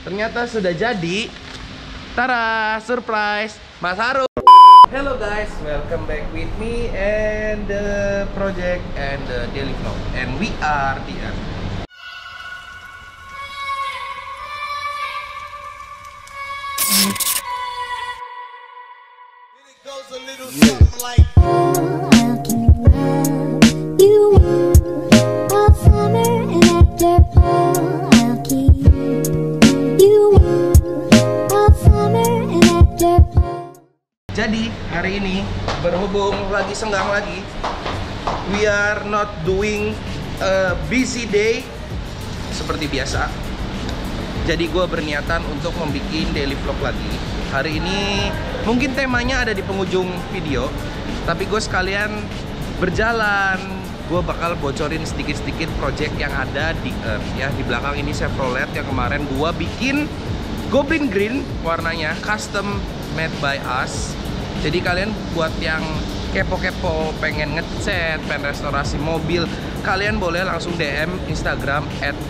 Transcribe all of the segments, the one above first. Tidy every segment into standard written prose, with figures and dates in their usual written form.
ternyata sudah jadi. Tara, surprise, Mas Harun. Hello guys, welcome back with me and the project and the daily vlog. And we are the Jadi hari ini berhubung lagi senggang lagi, we are not doing a busy day seperti biasa. Jadi gue berniatan untuk membuat daily vlog lagi. Hari ini mungkin temanya ada di penghujung video, tapi gue sekalian berjalan. Gue bakal bocorin sedikit-sedikit project yang ada di Earth ya. Di belakang ini Chevrolet yang kemarin gue bikin Goblin Green warnanya, custom made by us. Jadi kalian buat yang kepo-kepo pengen ngecat, pengen restorasi mobil, kalian boleh langsung DM Instagram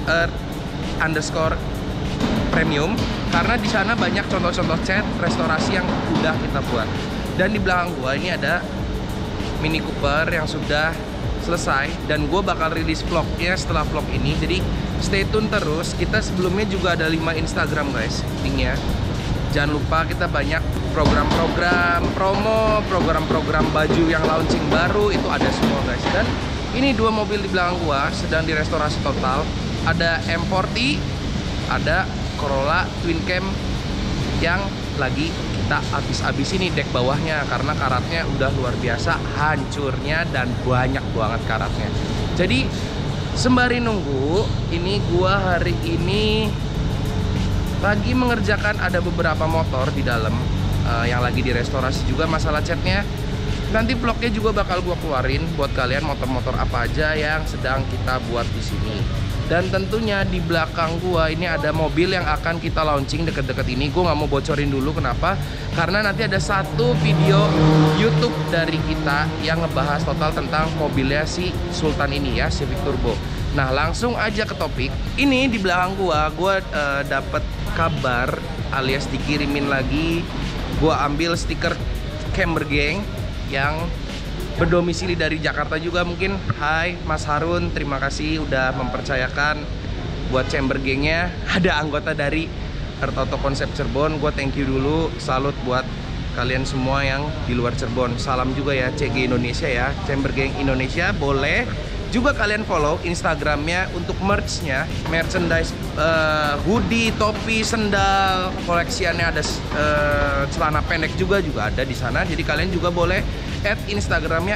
@earth_premium karena di sana banyak contoh-contoh cat restorasi yang udah kita buat. Dan di belakang gua ini ada Mini Cooper yang sudah selesai dan gua bakal rilis vlognya setelah vlog ini. Jadi stay tune terus. Kita sebelumnya juga ada 5 Instagram guys, linknya. Jangan lupa kita banyak program-program promo, program-program baju yang launching baru itu ada semua guys. Dan ini 2 mobil di belakang gua sedang direstorasi total. Ada M40, ada Corolla Twin Cam yang lagi kita habis-habis ini dek bawahnya karena karatnya udah luar biasa hancurnya dan banyak banget karatnya. Jadi sembari nunggu, ini gua hari ini lagi mengerjakan ada beberapa motor di dalam yang lagi direstorasi juga masalah catnya. Nanti vlognya juga bakal gua keluarin buat kalian motor-motor apa aja yang sedang kita buat di sini. Dan tentunya di belakang gua ini ada mobil yang akan kita launching deket-deket ini. Gua nggak mau bocorin dulu kenapa? Karena nanti ada satu video YouTube dari kita yang ngebahas total tentang mobilnya si Sultan ini ya, Civic Turbo. Nah langsung aja ke topik. Ini di belakang gua dapet kabar alias dikirimin lagi. Gua ambil stiker Camber Gang yang berdomisili dari Jakarta juga mungkin. Hai Mas Harun, terima kasih udah mempercayakan buat Camber Gangnya. Ada anggota dari Earth Auto Concept Cirebon. Gua thank you dulu, salut buat kalian semua yang di luar Cirebon. Salam juga ya CG Indonesia ya, Camber Gang Indonesia. Boleh juga kalian follow Instagramnya untuk merchnya, merchandise, hoodie, topi, sendal, koleksiannya ada celana pendek juga ada di sana. Jadi kalian juga boleh add Instagramnya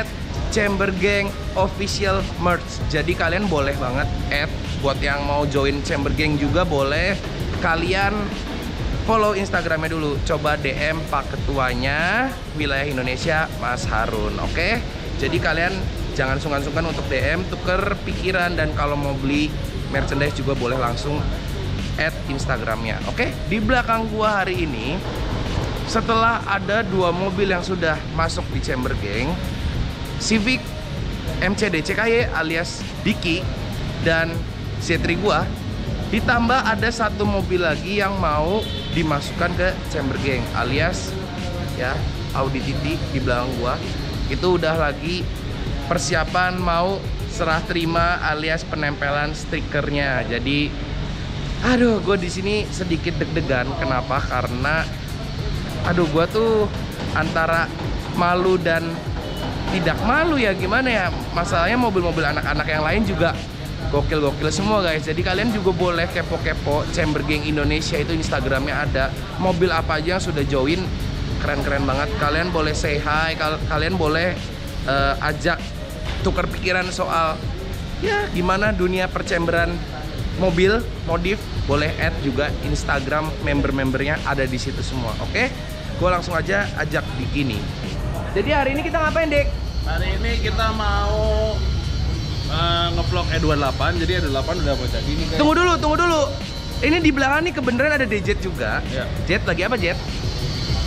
@ChamberGangOfficialMerch. Jadi kalian boleh banget add. Buat yang mau join Chamber Gang juga boleh kalian follow Instagramnya dulu. Coba DM Pak Ketuanya wilayah Indonesia Mas Harun. Oke? Jadi kalian jangan sungkan-sungkan untuk DM, tuker pikiran, dan kalau mau beli merchandise juga boleh langsung add Instagramnya. Oke? Di belakang gua hari ini, setelah ada 2 mobil yang sudah masuk di Chamber Gang, Civic MCD CKY alias Diki dan C3 gua, ditambah ada 1 mobil lagi yang mau dimasukkan ke Chamber Gang alias ya Audi TT di belakang gua. Itu udah lagi persiapan mau serah terima alias penempelan stikernya. Jadi aduh, gue di sini sedikit deg-degan. Kenapa? Karena aduh, gue tuh antara malu dan tidak malu ya, gimana ya. Masalahnya mobil-mobil anak-anak yang lain juga gokil-gokil semua guys. Jadi kalian juga boleh kepo-kepo Chamber Gang Indonesia, itu Instagramnya ada. Mobil apa aja yang sudah join, keren-keren banget. Kalian boleh say hi, kalian boleh ajak tukar pikiran soal ya gimana dunia percamberan mobil, modif. Boleh add juga Instagram member-membernya ada di situ semua. Oke? Gue langsung aja ajak Diki nih. Jadi hari ini kita ngapain, Dik? Hari ini kita mau ngevlog E28. Jadi E28 udah mau jadi nih guys. Tunggu dulu. Ini di belakang nih kebenaran ada Jet juga. Ya. Jet lagi apa, Jet?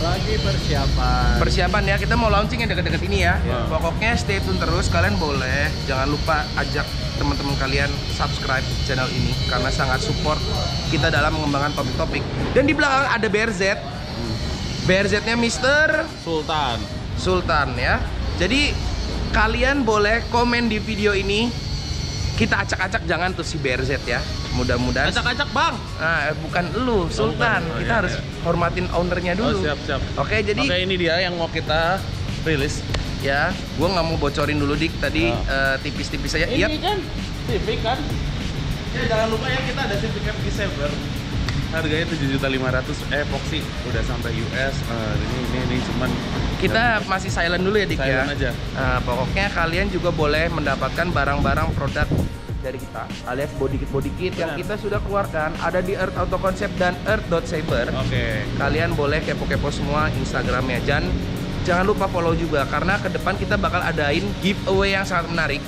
Lagi persiapan. Persiapan ya, kita mau launching yang deket-deket ini ya. Ya. Pokoknya stay tune terus, kalian boleh. Jangan lupa ajak teman-teman kalian subscribe channel ini karena sangat support kita dalam mengembangkan topik-topik. Dan di belakang ada BRZ. BRZ-nya Mr. Sultan ya. Jadi kalian boleh komen di video ini. Kita acak-acak jangan tuh si BRZ ya. Mudah-mudahan. Acak-acak bang. Nah, bukan lu, Sultan. bukan. Oh, kita iya, harus iya. hormatin ownernya dulu. Oh siap. Oke, jadi Oke, ini dia yang mau kita rilis. ya, gua nggak mau bocorin dulu dik tadi Oh. tipis-tipis saja. Ini Yap. kan Civic kan. Ya jangan lupa ya kita ada Civic FG7. Harganya 7.500.000 epoxy udah sampai US. Ini cuman Kita masih silent dulu ya dik ya. silent aja. Nah, pokoknya kalian juga boleh mendapatkan barang-barang produk dari kita alias body kit yang Benar. kita sudah keluarkan ada di Earth Auto Concept dan Earth.Saber. Oke. Kalian boleh kepo-kepo semua Instagramnya. Dan jangan lupa follow juga karena ke depan kita bakal adain giveaway yang sangat menarik.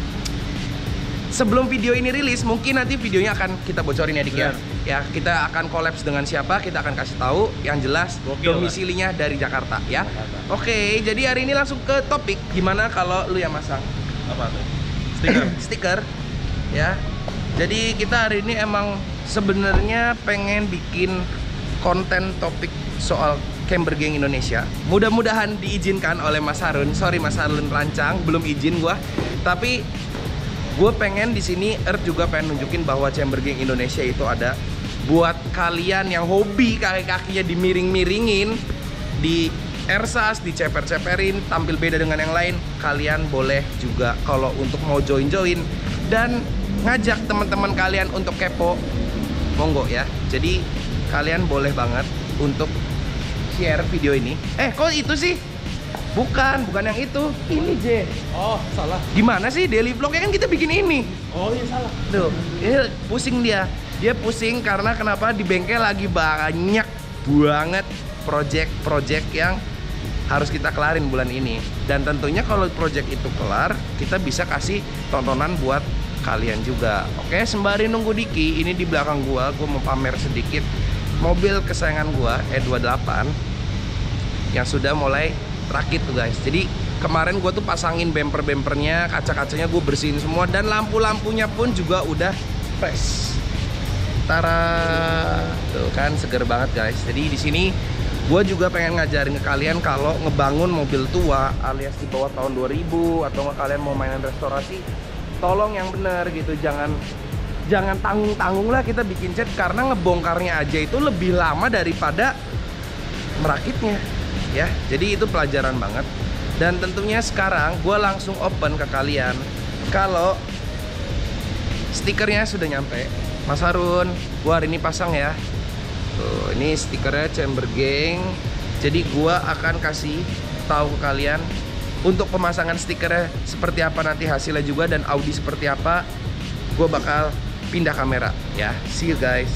Sebelum video ini rilis, mungkin nanti videonya akan kita bocorin ya dik ya. Benar. Ya, kita akan collabs dengan siapa, kita akan kasih tahu. Yang jelas Gokil, domisilinya dari Jakarta ya. Jakarta. Oke, jadi hari ini langsung ke topik. Gimana kalau lu yang masang Apa tuh? Stiker. stiker ya. Jadi kita hari ini emang sebenarnya pengen bikin konten topik soal Camber Gang Indonesia. Mudah-mudahan diizinkan oleh Mas Harun. Sorry Mas Harun rancang, belum izin gua. Tapi gue pengen di sini Earth juga pengen nunjukin bahwa Camber Gang Indonesia itu ada buat kalian yang hobi kaki-kakinya dimiring-miringin, di ersas, diceper-ceperin, tampil beda dengan yang lain. Kalian boleh juga kalau untuk mau join-join dan ngajak teman-teman kalian untuk kepo, monggo ya. Jadi kalian boleh banget untuk share video ini. Kok itu sih? Bukan yang itu. Ini J. Oh, salah. Gimana sih daily vlognya kan kita bikin ini. Oh iya salah. Tuh, ini pusing dia. Dia pusing karena kenapa di bengkel lagi banyak banget project-project yang harus kita kelarin bulan ini. Dan tentunya kalau project itu kelar, kita bisa kasih tontonan buat kalian juga. Oke, sembari nunggu Diki, ini di belakang gua mau pamer sedikit mobil kesayangan gua E28 yang sudah mulai rakit tuh guys. Jadi kemarin gue tuh pasangin bumper-bumpernya, kaca-kacanya gue bersihin semua, dan lampu-lampunya pun juga udah fresh. Tara, tuh kan seger banget guys. Jadi di sini gue juga pengen ngajarin ke kalian kalau ngebangun mobil tua alias di bawah tahun 2000 atau nggak kalian mau mainan restorasi, tolong yang bener gitu. Jangan tanggung-tanggung lah kita bikin cat, karena ngebongkarnya aja itu lebih lama daripada merakitnya. Ya, jadi itu pelajaran banget. Dan tentunya sekarang gue langsung open ke kalian kalau stikernya sudah nyampe. Mas Harun, gue hari ini pasang ya. Tuh, ini stikernya Camber Gang. Jadi gue akan kasih tahu ke kalian untuk pemasangan stikernya seperti apa nanti hasilnya juga, dan Audi seperti apa. Gue bakal pindah kamera ya. See you guys.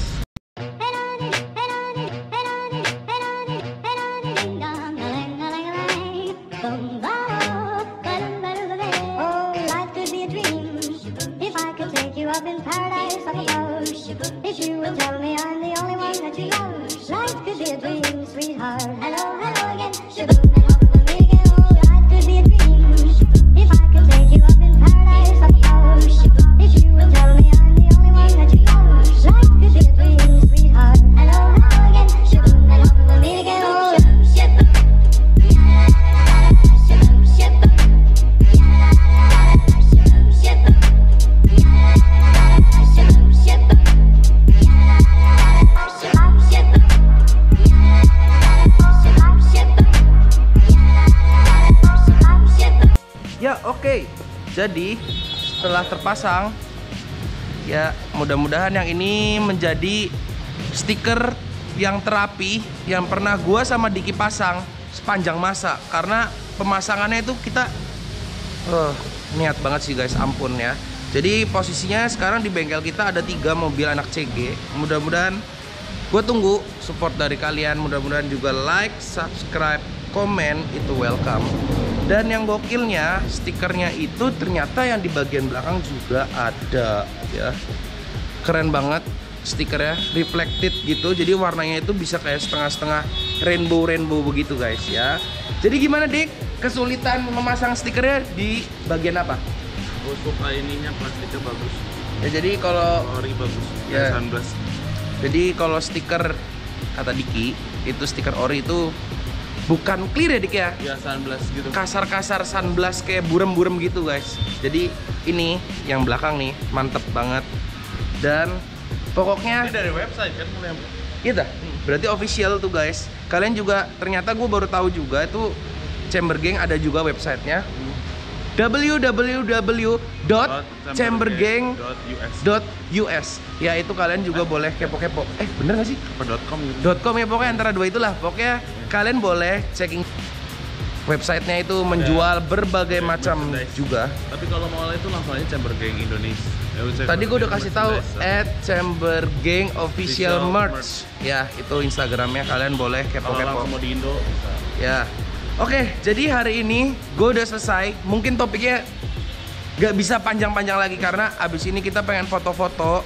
Ya oke. Jadi setelah terpasang, ya mudah-mudahan yang ini menjadi stiker yang terapi yang pernah gua sama Diki pasang sepanjang masa. Karena pemasangannya itu kita niat banget sih guys, ampun ya. Jadi posisinya sekarang di bengkel kita ada 3 mobil anak CG. Mudah-mudahan gue tunggu support dari kalian. Mudah-mudahan juga like, subscribe, komen itu welcome. Dan yang gokilnya, stikernya itu ternyata yang di bagian belakang juga ada ya. Keren banget. stikernya reflected gitu, jadi warnanya itu bisa kayak setengah-setengah rainbow begitu guys ya. Jadi gimana Dik, kesulitan memasang stikernya di bagian apa? Gue suka ininya, plastiknya bagus. Ya jadi kalau Ori bagus. Ya. Sunblast. Jadi kalau stiker kata Diki itu stiker ori itu bukan clear ya Dik ya? Ya sunblast gitu. Kasar-kasar sunblast kayak burem-burem gitu guys. Jadi ini yang belakang nih mantep banget. Dan pokoknya Ini dari website kan mulai. iya dah. Berarti official tuh guys. Kalian juga ternyata gue baru tahu juga itu Chamber Gang ada juga websitenya. www.chambergang.us. Ya itu kalian juga boleh kepo-kepo. Bener gak sih? Apa .com gitu. .com ya pokoknya antara dua itulah. Pokoknya kalian boleh checking websitenya itu menjual berbagai macam merchandise juga. Tapi kalau mau itu langsung aja Chamber Gang Indonesia. Tadi gue udah kasih tahu @chambergang_official merch. Ya itu Instagramnya, kalian boleh Kalau kepo-kepo. langsung mau di Indo bisa. Ya. Oke, jadi hari ini gue udah selesai. Mungkin topiknya gak bisa panjang-panjang lagi karena abis ini kita pengen foto-foto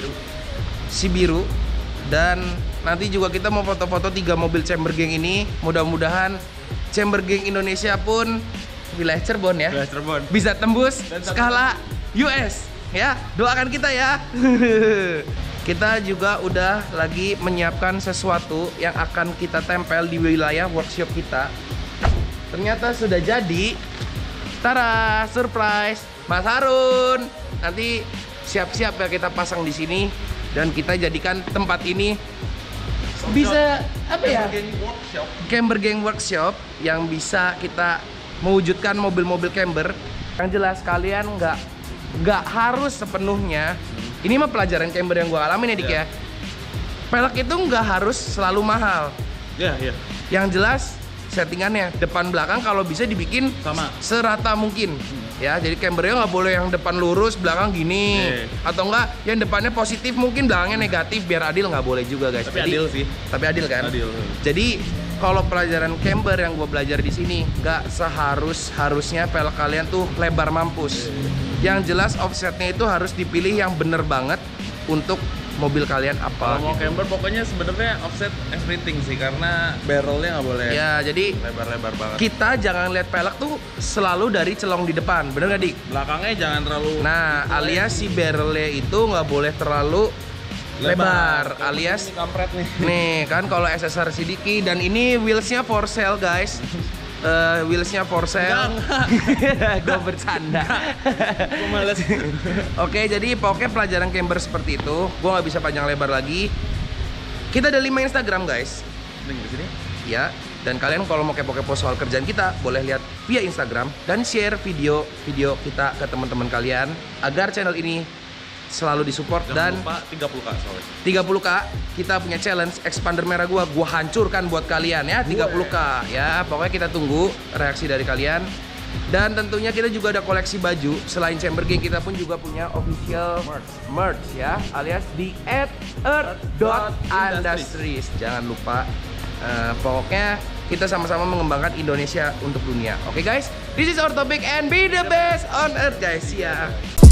si biru. Dan nanti juga kita mau foto-foto 3 mobil Chamber Gang ini. Mudah-mudahan Chamber Gang Indonesia pun wilayah Cirebon ya, Wilayah Cirebon. bisa tembus Dan skala US ya. Doakan kita ya. Kita juga udah lagi menyiapkan sesuatu yang akan kita tempel di wilayah workshop kita. Ternyata sudah jadi. Tara, surprise, Mas Harun. Nanti siap-siap ya kita pasang di sini dan kita jadikan tempat ini bisa apa ya? Camber Gang Workshop yang bisa kita mewujudkan mobil-mobil camber. Yang jelas kalian nggak harus sepenuhnya. Ini mah pelajaran camber yang gue alamin ya Dik ya. Pelek itu nggak harus selalu mahal. Ya, ya. Yang jelas settingannya depan belakang kalau bisa dibikin Sama. serata mungkin. Ya, jadi cambernya nggak boleh yang depan lurus, belakang gini. Atau enggak yang depannya positif mungkin belakangnya negatif, biar adil nggak boleh juga guys. Tapi Jadi, adil sih. Tapi adil kan? Adil. Jadi kalau pelajaran camber yang gue belajar di sini nggak harusnya pelek kalian tuh lebar mampus. Yang jelas offsetnya itu harus dipilih yang bener banget untuk mobil kalian apa. Kalau mau camber pokoknya sebenarnya offset everything sih karena barrelnya nggak boleh Ya, jadi lebar-lebar banget. kita jangan lihat pelek tuh selalu dari celong di depan, bener gak Dik? Belakangnya jangan terlalu. Nah, alias si barrelnya itu nggak boleh terlalu lebar. Alias Ini kampret nih. nih kan kalau SSR Sidiki dan ini wheelsnya for sale guys. Wheelsnya for sale. Gue bercanda. Gue males. Oke, jadi pokoknya pelajaran camber seperti itu. Gue nggak bisa panjang lebar lagi. Kita ada 5 Instagram guys. Link di sini. Ya, dan kalian kalau mau kepo-kepo soal kerjaan kita boleh lihat via Instagram dan share video-video kita ke teman-teman kalian agar channel ini selalu disupport. Dan Jangan lupa 30K soalnya. 30K kita punya challenge expander merah gua hancurkan buat kalian ya. 30K ya, pokoknya kita tunggu reaksi dari kalian. Dan tentunya kita juga ada koleksi baju. Selain Chamber Gang kita pun juga punya official merch ya, alias di @earth.industries. Jangan lupa. Pokoknya kita sama-sama mengembangkan Indonesia untuk dunia. Oke guys, this is our topic and be the best on earth guys ya.